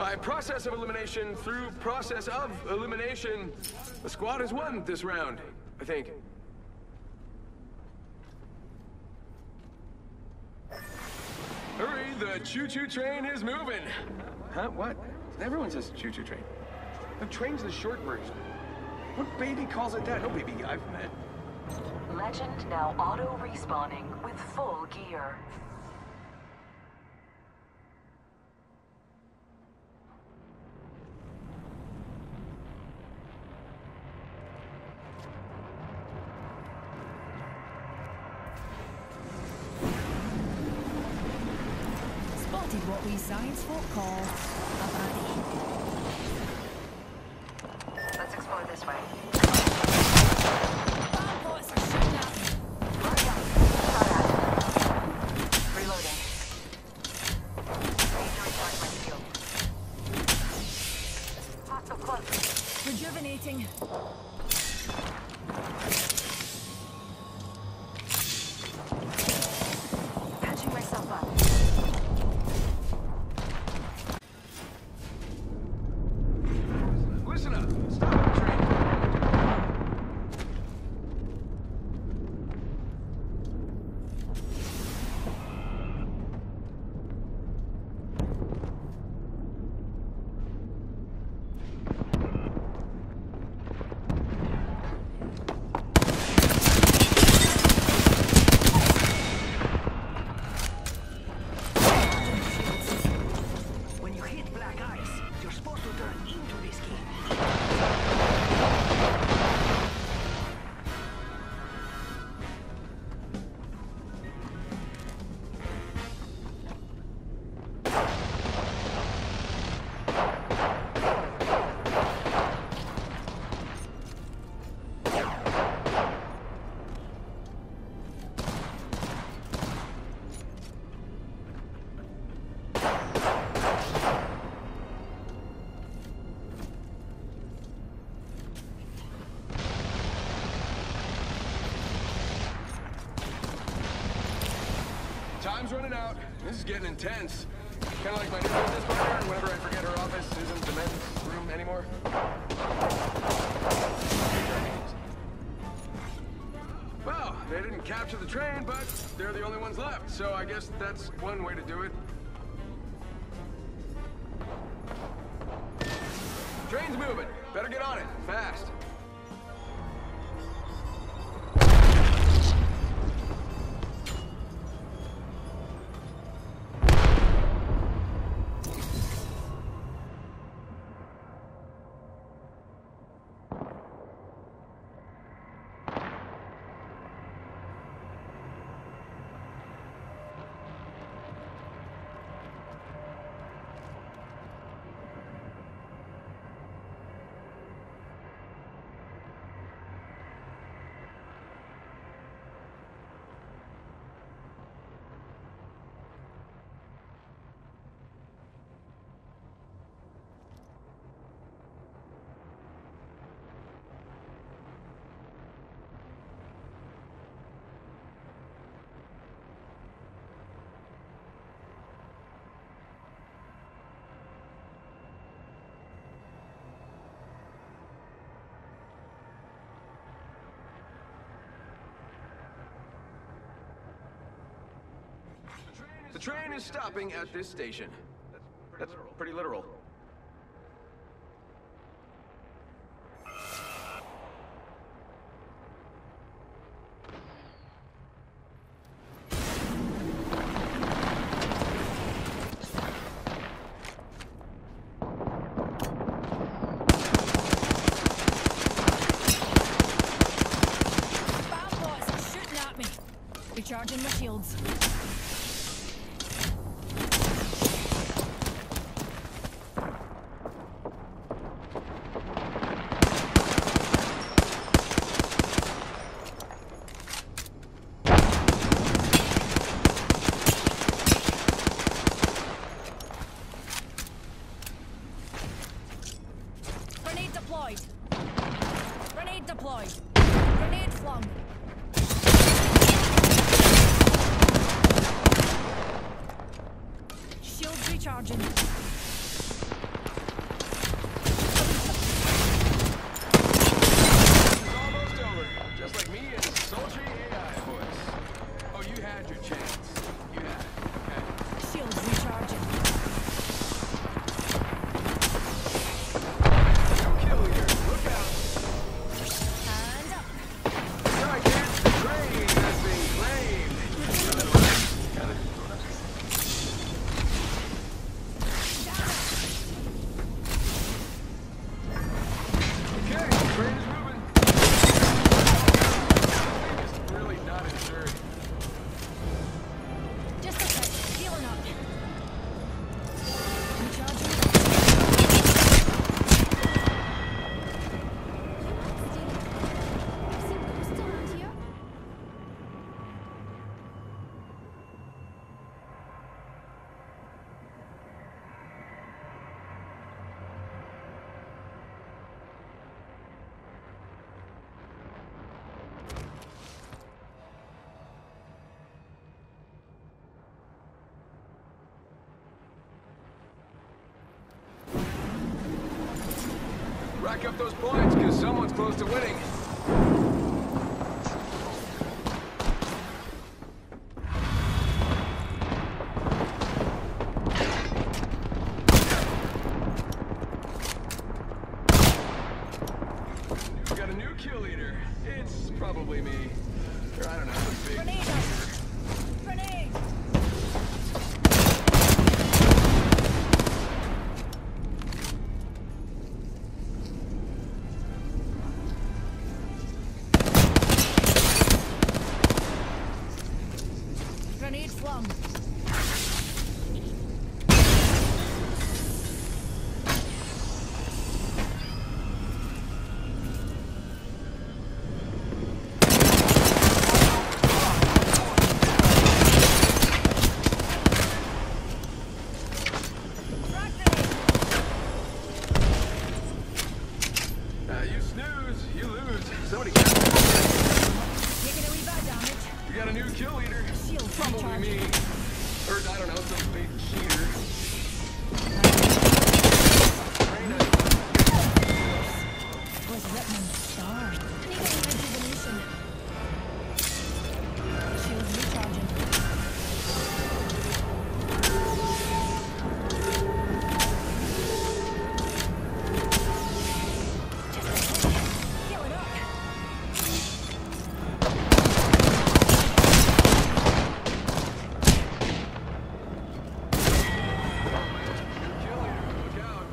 By process of elimination through process of elimination, the squad has won this round, I think. Hurry, the choo-choo train is moving. Huh? What? Everyone says choo-choo train. The train's the short version. What baby calls it that? No baby I've met. Legend now auto-respawning with full gear. Spotted what we science folk call a baddie. Let's explore this way. Bots are shooting at me. Reloading. Need to recharge my shield. Hostile close. Rejuvenating. Patching myself up. Listen up. Stop the train. When you hit black ice, you're supposed to turn into this game. Time's running out. This is getting intense. Kind of like my new business partner, whenever I forget her office isn't the men's room anymore. Well, they didn't capture the train, but they're the only ones left, so I guess that's one way to do it. Train's moving. Better get on it, fast. The train is stopping at this station. That's pretty literal. Bots are shooting at me. Recharging my shields. Grenade deployed. Grenade deployed. Grenade flung. Shields recharging. Train is moving. It's really not insured. Just a sec. Healing up. Recharging. I've seen ghosts around here. Rack up those points, because someone's close to winning. We've got a new kill leader. It's probably me. Or I don't know, a big... Grenade out. Grenade. Grenade flung. You snooze, you lose. Somebody got Taking a wee bit of damage. We got a new kill leader. Shield Probably recharge. me. Or, I don't know, some big cheater. Was Whitman star? Need a rejuvenation. Shield recharging. Healing up. New kill leader, look out.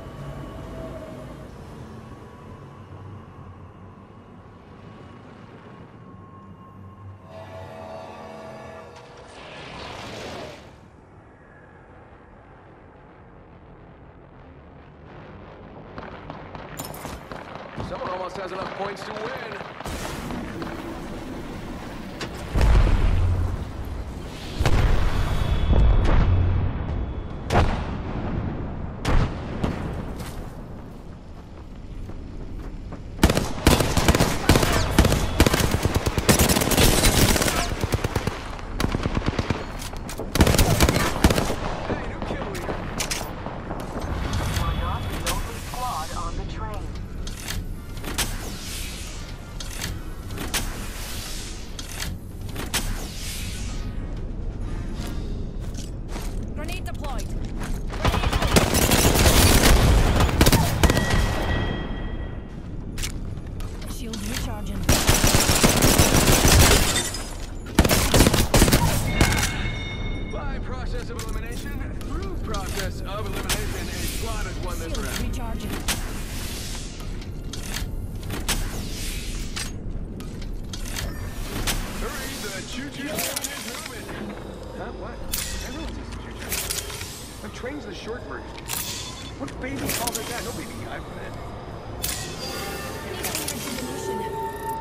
Someone almost has enough points to win. Hey, new kill leader. You're not the only squad on the train. Grenade deployed. Shield recharging. By process of elimination, through process of elimination, a squad has won this Shield round. recharging. Hurry, the choo-choo train is moving. Huh? What? Everyone says choo-choo. The train's the short version. What baby calls it that? No baby I've met. Need a rejuvenation.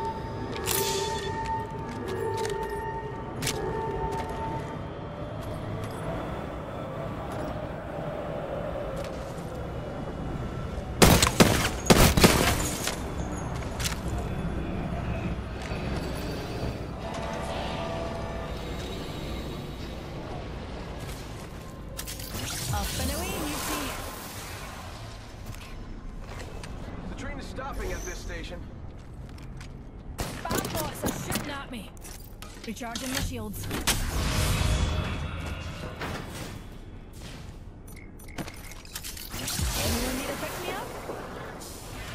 Up and away, Mutiny. The train is stopping at this station. Bad bots are shooting at me. Recharging my shields. Anyone need to pick me up?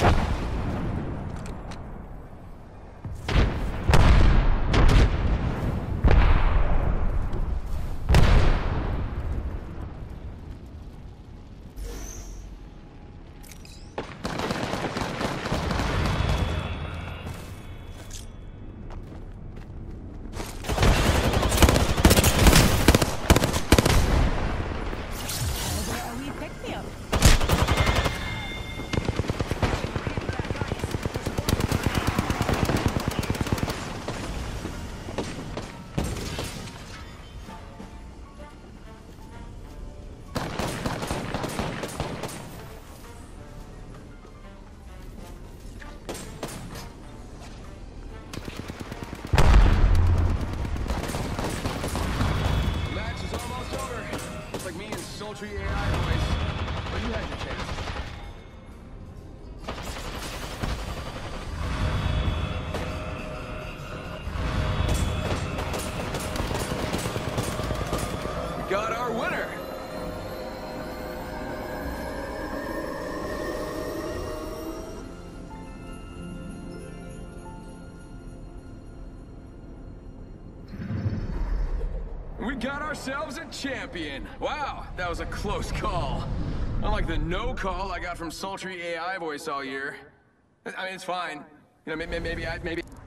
got ourselves a champion. Wow, that was a close call. Unlike the no call I got from sultry AI voice all year. I mean, it's fine. You know, maybe